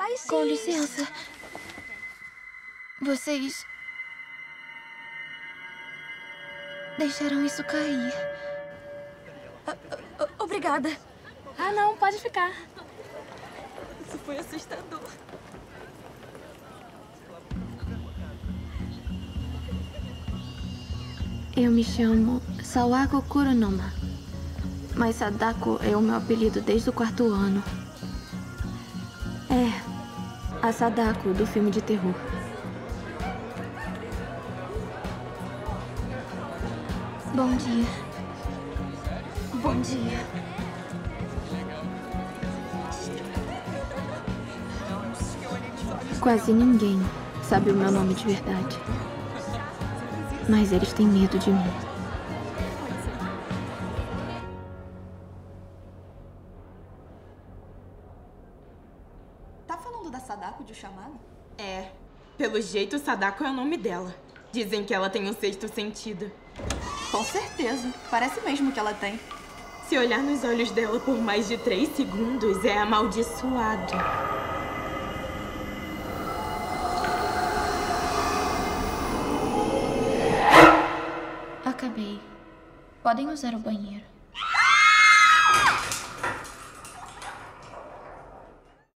Ai, sim. Com licença. Vocês... deixaram isso cair. Obrigada. Ah, não, pode ficar. Isso foi assustador. Eu me chamo Sawako Kuronoma. Mas Sadako é o meu apelido desde o 4º ano. É, a Sadako do filme de terror. Bom dia. Bom dia. Quase ninguém sabe o meu nome de verdade. Mas eles têm medo de mim. Tá falando da Sadako de chamado? É. Pelo jeito, Sadako é o nome dela. Dizem que ela tem um sexto sentido. Com certeza. Parece mesmo que ela tem. Se olhar nos olhos dela por mais de 3 segundos, é amaldiçoado. Acabei. Podem usar o banheiro.